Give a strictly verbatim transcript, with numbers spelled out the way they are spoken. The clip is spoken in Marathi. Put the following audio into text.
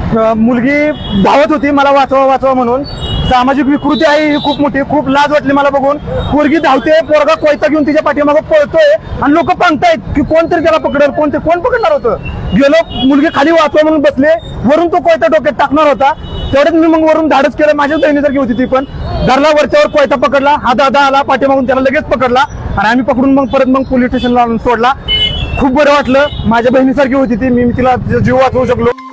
मुलगी धावत होती मला वाचवा वाचवा म्हणून। सामाजिक विकृती आहे ही खूप मोठी, खूप लाज वाटली मला बघून। पोरगी धावते, पोरगा कोयता घेऊन तिच्या पाठीमागे पळतोय आणि लोक पांगतायत की कोणतरी त्याला पकडेल, कोणते कोण पकडणार होतं। गेलो, मुलगी खाली वाचवा म्हणून बसले, वरून तो कोयता डोक्यात टाकणार होता, तेवढ्यात मी मग वरून धाडस केलं। माझ्या बहिणीसारखी होती ती पण, धरला वरच्यावर कोयता पकडला, हा दादा आला पाठीमागून त्याला लगेच पकडला आणि आम्ही पकडून मग परत मग पोलीस स्टेशनला आणून सोडला। खूप बरं वाटलं, माझ्या बहिणीसारखी होती ती, मी तिला जीव वाचवू शकलो।